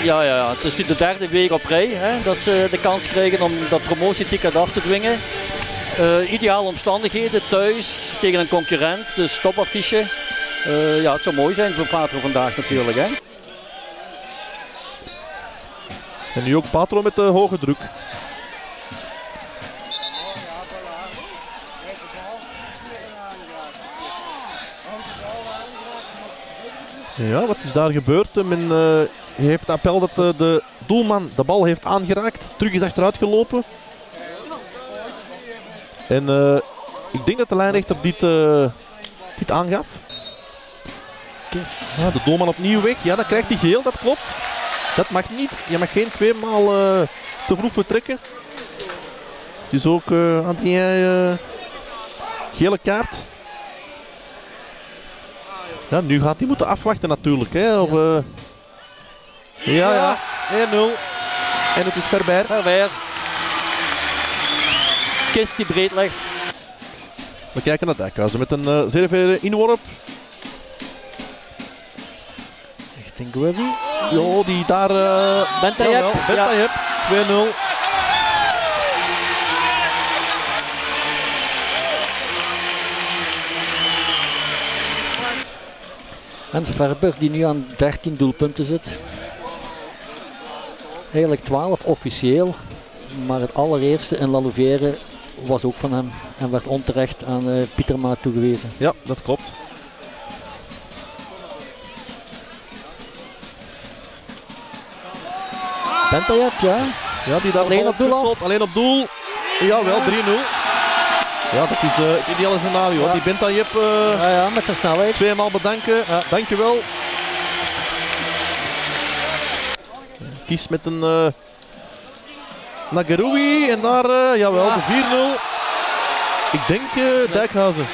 Ja. Het is nu de derde week op rij hè, dat ze de kans krijgen om dat promotieticket af te dwingen. Ideale omstandigheden, thuis, tegen een concurrent, dus topaffiche. Ja, het zou mooi zijn voor Patro vandaag natuurlijk. Hè. En nu ook Patro met de hoge druk. Ja, wat is daar gebeurd? Men heeft appel dat de doelman de bal heeft aangeraakt. Terug is achteruit gelopen. En ik denk dat de lijnrechter dit aangaf. Ja, de doelman opnieuw weg. Ja, dan krijgt hij geel, dat klopt. Dat mag niet. Je mag geen tweemaal te vroeg vertrekken. Het is ook Adrien gele kaart. Ja, nu gaat hij moeten afwachten natuurlijk. Hè, of, ja, 1-0. En het is Verbeer. Kist die breed legt. We kijken naar Dijkhuizen met een zeer verre inworp. Richting Guevi. Jo, die daar... Bentayeb. Bentayeb, 2-0. En Verber die nu aan 13 doelpunten zit. Eigenlijk 12 officieel. Maar het allereerste in La Louvière was ook van hem. En werd onterecht aan Pieterma toegewezen. Ja, dat klopt. Bentayeb, ja. Ja, die daar alleen op doel af. Alleen op doel. Jawel, 3-0. Ja, dat is het ideale scenario. Ja. Die Bentayeb met zijn snelheid. Tweemaal bedanken. Ja. Dankjewel. Kies met een Nagaroui en daar, jawel, de 4-0. Ik denk Dijkhuizen.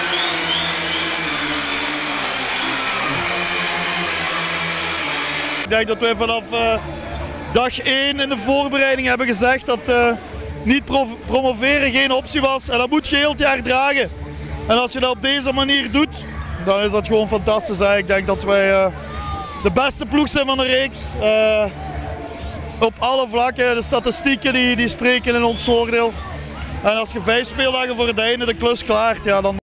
Ik denk dat wij vanaf dag 1 in de voorbereiding hebben gezegd dat niet promoveren geen optie was. En dat moet je heel het jaar dragen. En als je dat op deze manier doet, dan is dat gewoon fantastisch. Hè. Ik denk dat wij de beste ploeg zijn van de reeks. Op alle vlakken, de statistieken die spreken in ons voordeel. En als je 5 speeldagen voor het einde de klus klaart, ja, dan